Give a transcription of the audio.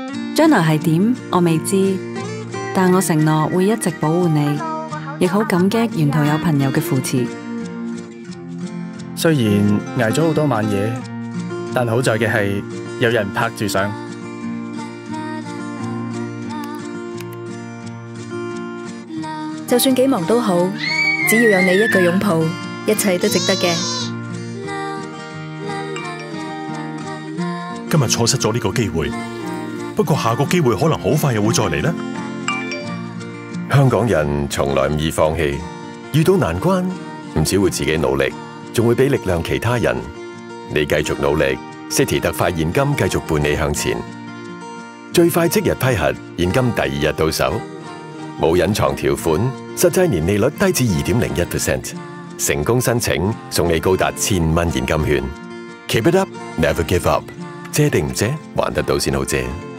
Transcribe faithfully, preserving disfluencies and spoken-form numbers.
將來係點，我未知，但我承諾會一直保護你，亦好感激沿途有朋友嘅扶持。 雖然捱咗好多晚夜，但好在嘅係有人拍住上。 就算幾忙都好，只要有你一個擁抱，一切都值得嘅。 今日錯失咗呢個機會，不過下個機會可能好快又會再嚟呢。 香港人從來唔易放棄，遇到難關唔只會自己努力，仲會俾力量其他人。你繼續努力 ，Citi 特快現金繼續伴你向前，最快即日批核，現金第二日到手，冇隱藏條款，實際年利率低至二點零一 percent， 成功申請送你高達千蚊現金券。Keep it up, never give up。借定唔借，還得到先好借。